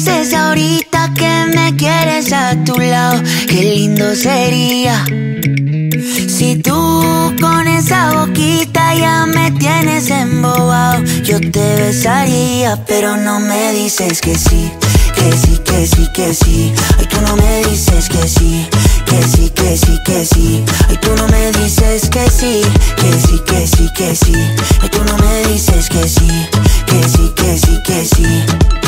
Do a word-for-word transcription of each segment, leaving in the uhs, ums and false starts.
dices ahorita que me quieres a tu lado, qué lindo sería si tú con esa boquita ya me tienes embobado. Yo te besaría, pero no me dices que sí, que sí, que sí, que sí. Ay, tú no me dices que sí, que sí, que sí, que sí. Ay, tú no me dices que sí, que sí, que sí, que sí. Ay, tú no me dices que sí, que sí, que sí, que sí.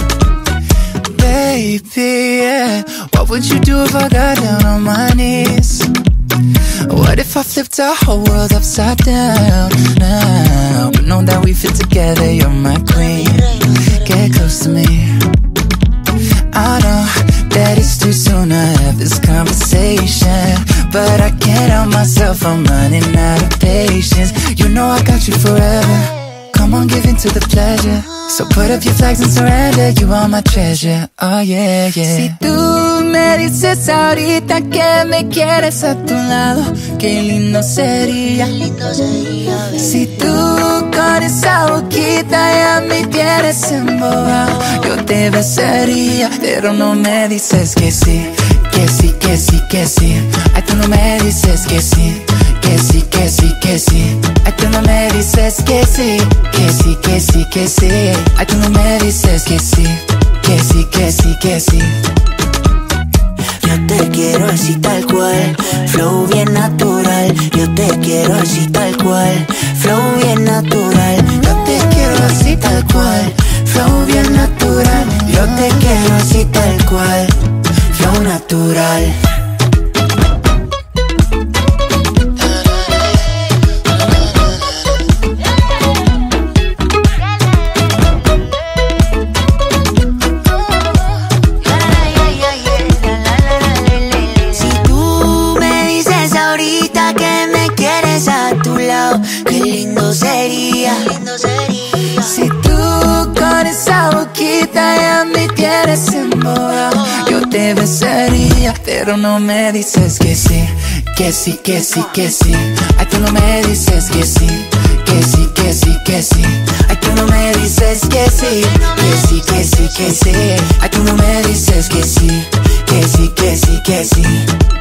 Baby, yeah, what would you do if I got down on my knees? What if I flipped our whole world upside down now? But know that we fit together, you're my queen. Get close to me. I know that it's too soon to have this conversation, but I can't help myself, I'm running out of patience. You know I got you forever. Come on, give in to the pleasure. So put up your flags and surrender. You are my treasure, oh yeah, yeah. Si tú me dices ahorita que me quieres a tu lado, qué lindo sería, qué lindo sería, baby. Si tú con esa boquita ya me tienes embobado, yo te besaría, pero no me dices que sí, que sí, que sí, que sí. Ay, tú no me dices que sí, que sí, que sí, que sí. Ay, tú no me dices que sí, que sí, que sí, que sí. Ay, tú no me dices que sí, que sí, que sí, que sí. Yo te quiero así tal cual, flow bien natural. Yo te quiero así tal cual, flow bien natural. Yo te quiero así tal cual, flow bien natural. Yo te quiero así tal cual, flow natural. Qué lindo sería, qué lindo sería. Si tú con esa boquita ya me tienes embobado, yo te besaría, pero no me dices que sí, que sí, que sí, que sí. Ay, tú no me dices que sí, que sí, que sí, que sí. Ay, tú no me dices que sí, que sí, que sí, que sí. Ay, tú no me dices que sí, que sí, que sí, que sí.